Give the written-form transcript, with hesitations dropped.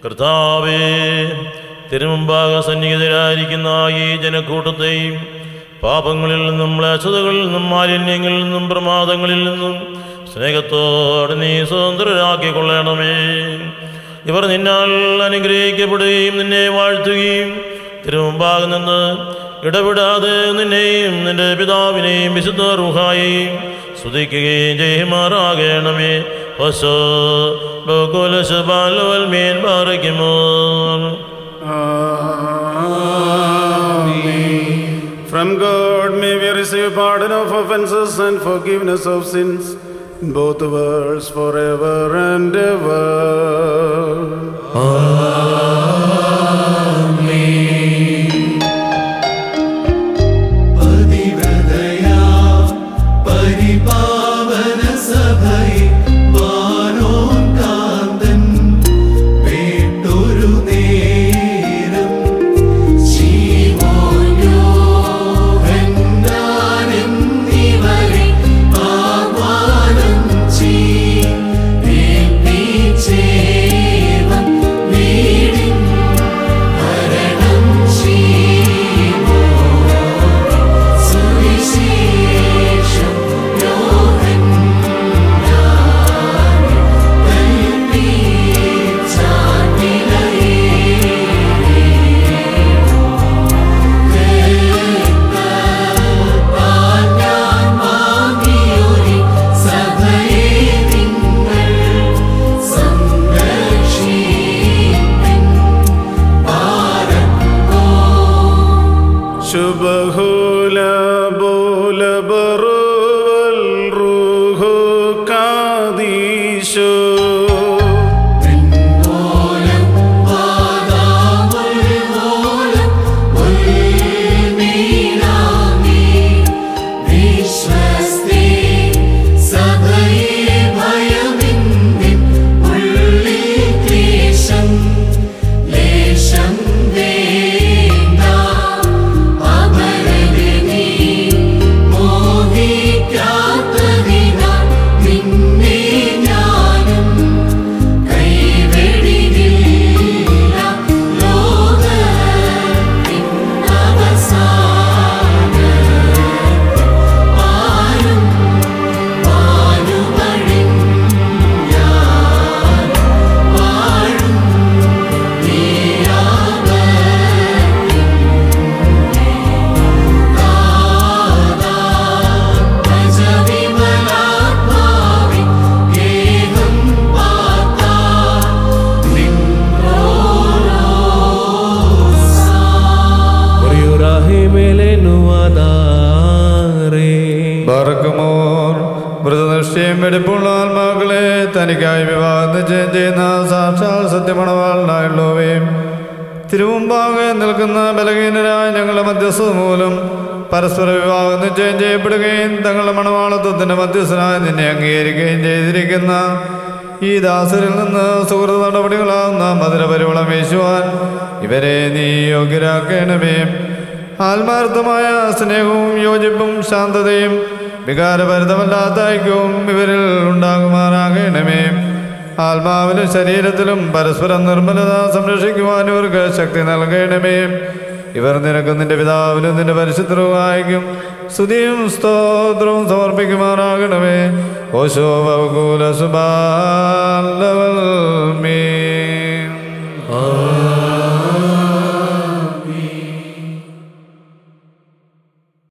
കർത്താവേ, തിരുമുമ്പാകെ സന്നിഹിതരായിരിക്കുന്ന ഈ ജനക്കൂട്ടത്തെയും പാപങ്ങളിൽ നിന്നും മ്ലേച്ഛതകളിൽ നിന്നും മാലിന്യങ്ങളിൽ നിന്നും പ്രമാദങ്ങളിൽ നിന്നും സ്നേഹത്തോടെ നീ സ്വതന്ത്രരാക്കിക്കൊള്ളണമേ. ഇവർ നിന്നാൽ അനുഗ്രഹിക്കപ്പെടുകയും നിന്നെ വാഴ്ത്തുകയും തിരുമുമ്പാകെ നിന്ന് ഇടപെടാതെ നിന്നെയും നിന്റെ പിതാവിനെയും വിശുദ്ധ റൂഹായെയും സ്തുതിക്കുകയും ചെയ്യുമാറാകണമേ. From God may we receive pardon of offenses and forgiveness of sins in both worlds forever and ever. വെടിപ്പുള്ള ആത്മാക്കളെ തനിക്കായി വിവാഹം നിശ്ചയം ചെയ്യുന്ന സാക്ഷാൽ സത്യമണവാളനായുള്ളവയും തിരുമുമ്പാകെ നിൽക്കുന്ന ബലഹീനരായ ഞങ്ങളുടെ മധ്യസ്ഥത മൂലം പരസ്പര വിവാഹം നിശ്ചയം ചെയ്യപ്പെടുകയും തങ്ങളുടെ മണവാളത്വത്തിൻ്റെ മധ്യസ്ഥനായി നിന്നെ അംഗീകരിക്കുകയും ചെയ്തിരിക്കുന്ന ഈ ദാസരിൽ നിന്ന് സുഹൃത്ത് നടപടികളാവുന്ന മധുരപരിവളം വീശുവാൻ ഇവരെ നീ യോഗ്യരാക്കണമേ. ആത്മാർത്ഥമായ സ്നേഹവും യോജിപ്പും ശാന്തതയും വികാരഭരിതമല്ലാത്ത ഐക്യവും ഇവരിൽ ഉണ്ടാകുമാറാകണമേ. ആത്മാവിലും ശരീരത്തിലും പരസ്പരം നിർമ്മലത സംരക്ഷിക്കുവാൻ ഇവർക്ക് ശക്തി നൽകണമേ. ഇവർ നിനക്കും നിന്റെ പിതാവിനും നിന്റെ പരിശുദ്ധരുമായിരിക്കും സ്തുതിയും സ്തോത്രവും സമർപ്പിക്കുമാറാകണമേ. ഓശോ ബഹുകൂല സുബാലവൽമേ.